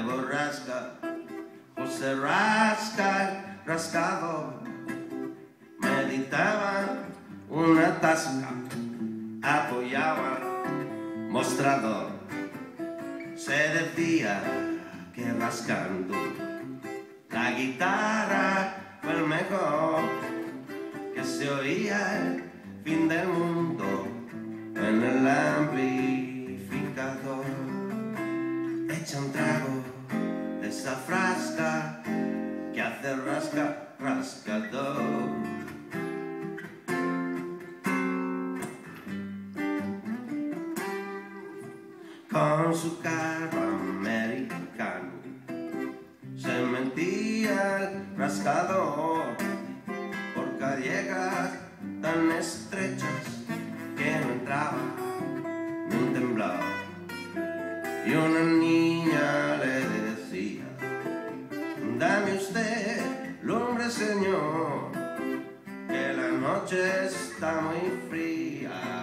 borrasca, José rasca el rascador, meditaba una tasca, apoyaba mostrador, se decía que rascando la guitarra fue el mejor, que se oía el fin del mundo en el amplificador. Echa un trago de esa frasca que hace rasca, rascador. Con su carro americano se metía el rascador por callejas tan estrechas que no entraba ni un temblor. Y una niña le decía: dame usted lumbre, señor, que la noche está muy fría.